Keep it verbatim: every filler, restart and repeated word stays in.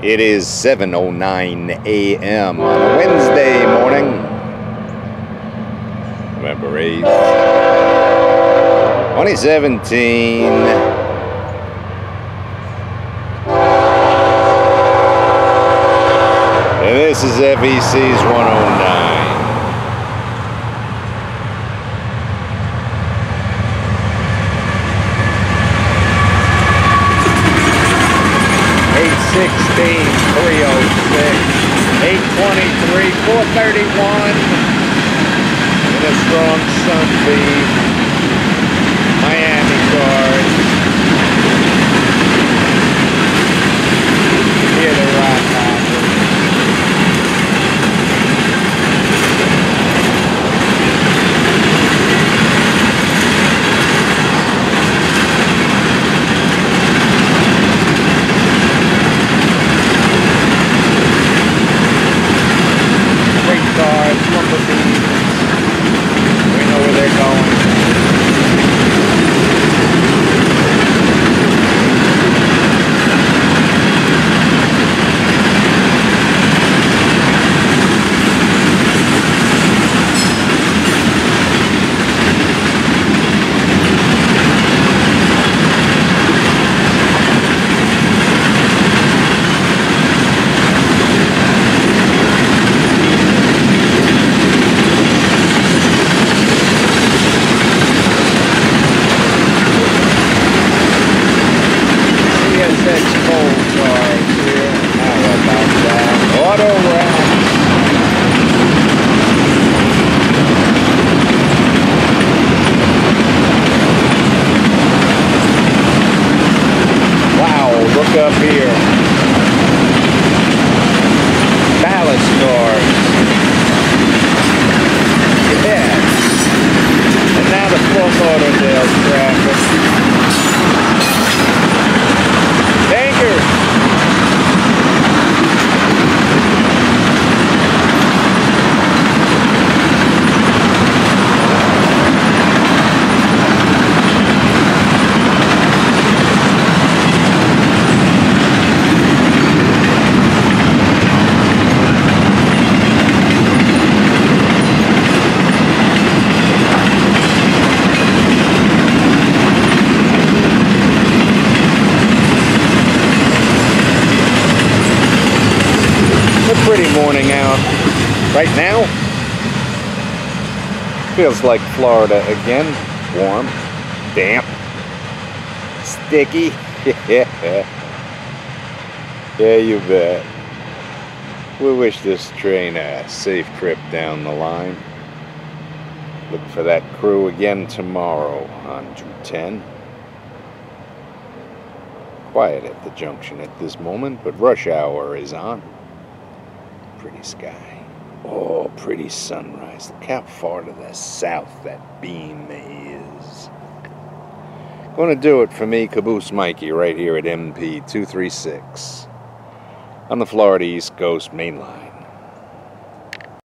It is seven oh nine A M on a Wednesday morning, November eighth, twenty seventeen. And this is F E C's one oh nine. eight sixteen, three oh six, eight twenty-three, four thirty-one, and a strong sunbeam, Miami cars, hear the rock happen. Cars, lumber beams. We know where they're going. Up here, ballast cars, yes, and now the Fort Lauderdale traffic, tankers, pretty morning out right now. Feels like Florida again. Warm, damp, sticky. Yeah, you bet. We wish this train a safe trip down the line. Look for that crew again tomorrow on two ten. Quiet at the junction at this moment, but rush hour is on. Pretty sky. Oh, pretty sunrise. Look how far to the south that beam is. Gonna do it for me, cabooseMikey, right here at M P two thirty-six on the Florida East Coast Main Line.